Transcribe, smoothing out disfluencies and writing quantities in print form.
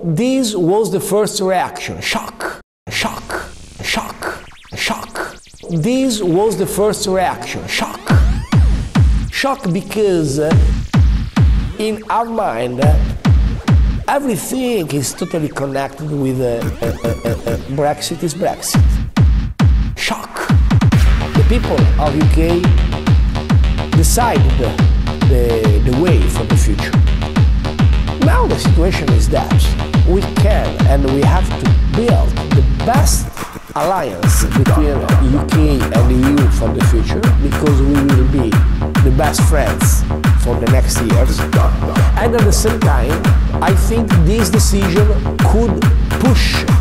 this was the first reaction. Shock, shock, shock, shock. This was the first reaction. Shock. Shock because in our mind, everything is totally connected with Brexit is Brexit. Shock. The people of UK decided the way for the future. Now the situation is that we can and we have to build the best alliance between UK and EU for the future, because we will be the best friends for the next years. And at the same time, I think this decision could push